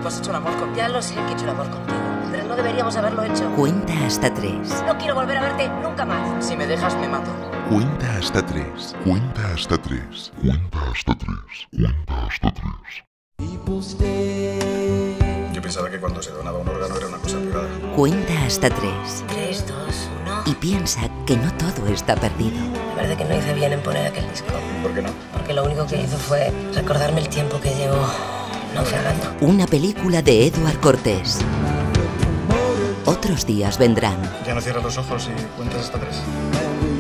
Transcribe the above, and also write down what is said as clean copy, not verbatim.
Tú has hecho el amor conmigo. Ya lo sé que he hecho el amor contigo, pero no deberíamos haberlo hecho. Cuenta hasta 3. No quiero volver a verte nunca más. Si me dejas, me mato. Cuenta hasta 3. Cuenta hasta 3. Cuenta hasta 3. Cuenta hasta 3. Yo pensaba que cuando se donaba un órgano era una cosa privada. Cuenta hasta 3. 3, 2, 1. Y piensa que no todo está perdido. Me parece que no hice bien en poner aquel disco. ¿Por qué no? Porque lo único que hizo fue recordarme el tiempo que llevo naufragando. Una película de Edward Cortés. Otros días vendrán. ¿Ya no cierras los ojos y cuentas hasta 3?